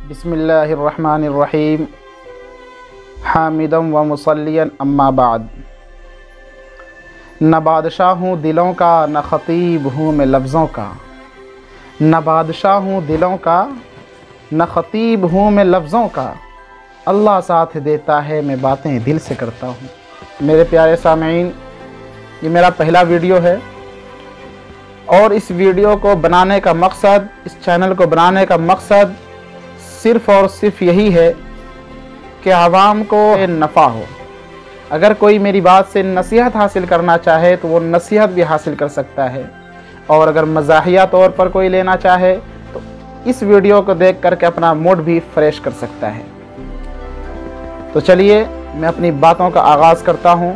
बिस्मिल्लाहिर्रहमानिर्रहीम हामिदम व मुसल्लियन अम्मा बाद। न बादशाह हूँ दिलों का, न ख़तीब हूँ मैं लफ्ज़ों का। न बादशाह हूँ दिलों का, न ख़तीब हूँ मैं लफ्ज़ों का। अल्लाह साथ देता है, मैं बातें दिल से करता हूँ। मेरे प्यारे सामीन, ये मेरा पहला वीडियो है और इस वीडियो को बनाने का मकसद, इस चैनल को बनाने का मकसद सिर्फ़ और सिर्फ यही है कि आवाम को नफ़ा हो। अगर कोई मेरी बात से नसीहत हासिल करना चाहे तो वो नसीहत भी हासिल कर सकता है, और अगर मज़ाहिया तौर पर कोई लेना चाहे तो इस वीडियो को देख करके अपना मूड भी फ्रेश कर सकता है। तो चलिए मैं अपनी बातों का आगाज़ करता हूँ।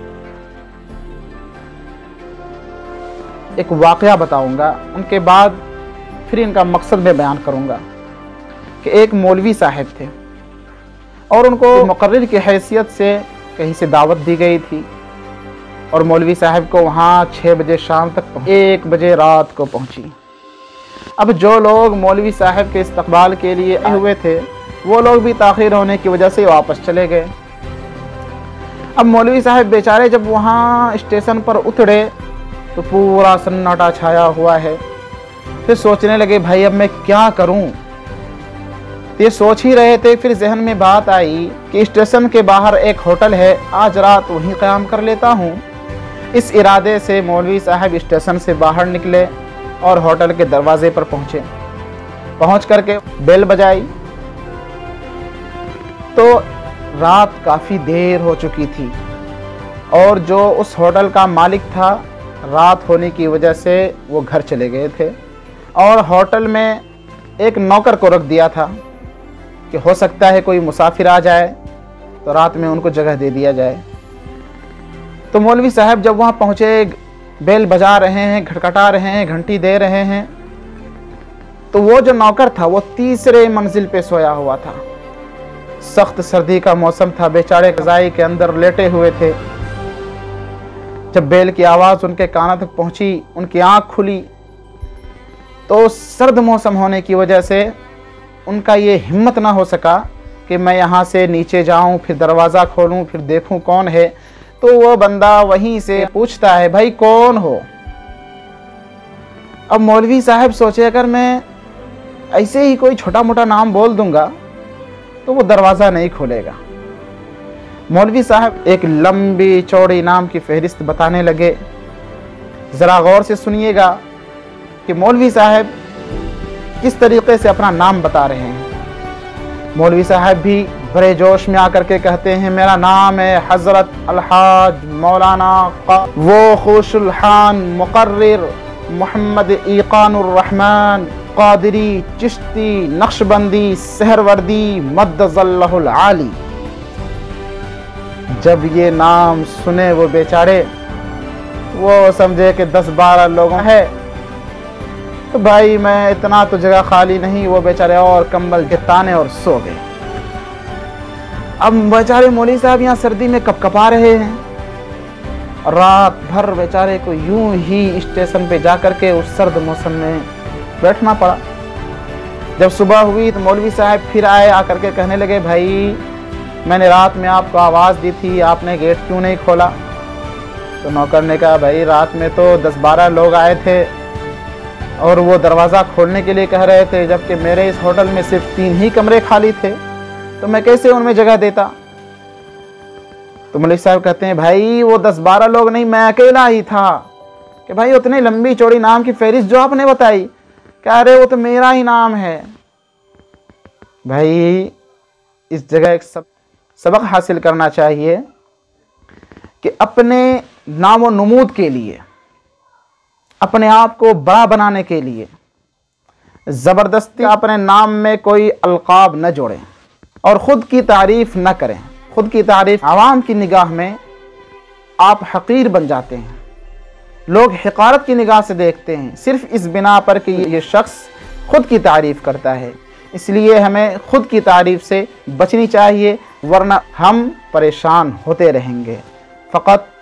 एक वाक़या बताऊँगा, उनके बाद फिर इनका मकसद मैं बयान करूँगा कि एक मौलवी साहब थे और उनको मुक़र्रिर की हैसियत से कहीं से दावत दी गई थी, और मौलवी साहब को वहाँ 6 बजे शाम तक 1 बजे रात को पहुँची। अब जो लोग मौलवी साहब के इस्तकबाल के लिए आए हुए थे वो लोग भी ताख़ीर होने की वजह से वापस चले गए। अब मौलवी साहब बेचारे जब वहाँ स्टेशन पर उतरे तो पूरा सन्नाटा छाया हुआ है। फिर सोचने लगे भाई अब मैं क्या करूं। ये सोच ही रहे थे, फिर जहन में बात आई कि स्टेशन के बाहर एक होटल है, आज रात वहीं क़याम कर लेता हूं। इस इरादे से मौलवी साहब स्टेशन से बाहर निकले और होटल के दरवाजे पर पहुंचे। पहुंच करके बेल बजाई तो रात काफ़ी देर हो चुकी थी, और जो उस होटल का मालिक था रात होने की वजह से वो घर चले गए थे, और होटल में एक नौकर को रख दिया था कि हो सकता है कोई मुसाफिर आ जाए तो रात में उनको जगह दे दिया जाए। तो मौलवी साहब जब वहाँ पहुँचे, बेल बजा रहे हैं, खटखटा रहे हैं, घंटी दे रहे हैं, तो वो जो नौकर था वो तीसरे मंजिल पे सोया हुआ था। सख्त सर्दी का मौसम था, बेचारे रज़ाई के अंदर लेटे हुए थे। जब बेल की आवाज़ उनके कानों तक पहुंची, उनकी आंख खुली तो सर्द मौसम होने की वजह से उनका ये हिम्मत ना हो सका कि मैं यहाँ से नीचे जाऊँ, फिर दरवाज़ा खोलूँ, फिर देखूँ कौन है। तो वो बंदा वहीं से पूछता है भाई कौन हो। अब मौलवी साहब सोचे अगर मैं ऐसे ही कोई छोटा मोटा नाम बोल दूँगा तो वो दरवाज़ा नहीं खोलेगा। मौलवी साहब एक लंबी चौड़ी नाम की फहरिस्त बताने लगे। ज़रा गौर से सुनिएगा कि मौलवी साहब किस तरीक़े से अपना नाम बता रहे हैं। मौलवी साहब भी बड़े जोश में आकर के कहते हैं मेरा नाम है हज़रत अलहाज मौलाना वो खुशुल खान मुक़र्रिर मोहम्मद ईक़ानुर रहमान क़ादिरी चिश्ती नक्शबंदी सहरवर्दी मद्दज़ल्लहुल आली। जब ये नाम सुने वो बेचारे, वो समझे कि 10-12 लोगों है तो भाई मैं इतना तो जगह खाली नहीं, वो बेचारे और कंबल के ताने और सो गए। अब बेचारे मौलवी साहब यहाँ सर्दी में कपकपा रहे हैं, और रात भर बेचारे को यूं ही स्टेशन पे जा कर के उस सर्द मौसम में बैठना पड़ा। जब सुबह हुई तो मौलवी साहब फिर आए, आकर के कहने लगे भाई मैंने रात में आपको आवाज़ दी थी, आपने गेट क्यों नहीं खोला। तो नौकर ने कहा भाई रात में तो 10-12 लोग आए थे और वो दरवाज़ा खोलने के लिए कह रहे थे, जबकि मेरे इस होटल में सिर्फ 3 ही कमरे खाली थे, तो मैं कैसे उनमें जगह देता। तो मौलवी साहब कहते हैं भाई वो 10-12 लोग नहीं, मैं अकेला ही था। कि भाई उतनी लंबी चौड़ी नाम की फहरिस्त जो आपने बताई, कह रहे वो तो मेरा ही नाम है। भाई इस जगह एक सबक हासिल करना चाहिए कि अपने नामो नमूद के लिए, अपने आप को बड़ा बनाने के लिए ज़बरदस्ती अपने नाम में कोई अलक़ाब न जोड़ें और ख़ुद की तारीफ़ न करें। ख़ुद की तारीफ़ आवाम की निगाह में आप हक़ीर बन जाते हैं, लोग हिक़ारत की निगाह से देखते हैं सिर्फ़ इस बिना पर कि ये शख्स ख़ुद की तारीफ़ करता है। इसलिए हमें ख़ुद की तारीफ़ से बचनी चाहिए, वरना हम परेशान होते रहेंगे। फ़कत